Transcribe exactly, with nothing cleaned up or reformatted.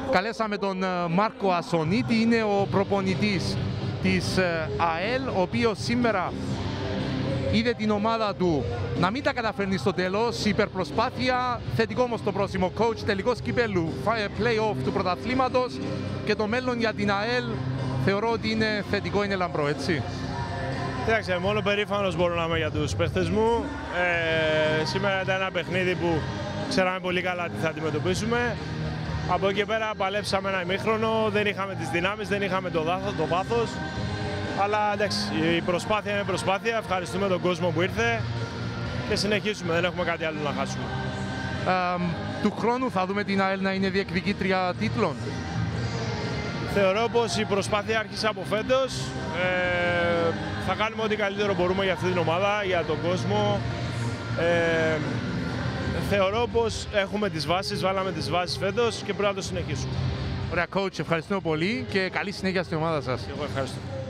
Καλέσαμε τον Μάρκο Ασονίτη, είναι ο προπονητής της ΑΕΛ, ο οποίος σήμερα είδε την ομάδα του να μην τα καταφέρνει στο τέλος, υπερπροσπάθεια, θετικό όμως το πρόσημο. Coach, τελικός κυπέλλου, play-off του πρωταθλήματος και το μέλλον για την ΑΕΛ θεωρώ ότι είναι θετικό, είναι λαμπρό, έτσι. Κοιτάξτε, μόνο περήφανος μπορώ να είμαι για τους παίχτες μου. Ε, σήμερα ήταν ένα παιχνίδι που ξέραμε πολύ καλά τι θα αντιμετωπίσουμε. Από εκεί πέρα παλέψαμε ένα ημίχρονο, δεν είχαμε τις δυνάμεις, δεν είχαμε το, δάθο, το βάθος. Αλλά εντάξει, η προσπάθεια είναι προσπάθεια, ευχαριστούμε τον κόσμο που ήρθε και συνεχίσουμε, δεν έχουμε κάτι άλλο να χάσουμε. Ε, του χρόνου θα δούμε την ΑΕΛ να είναι διεκδικήτρια τίτλων. Θεωρώ πως η προσπάθεια άρχισε από φέτος. Ε, θα κάνουμε ό,τι καλύτερο μπορούμε για αυτή την ομάδα, για τον κόσμο. Ε, θεωρώ πως έχουμε τις βάσεις, βάλαμε τις βάσεις φέτος και πρέπει να το συνεχίσουμε. Ωραία, coach, ευχαριστούμε πολύ και καλή συνέχεια στην ομάδα σας. Εγώ ευχαριστώ.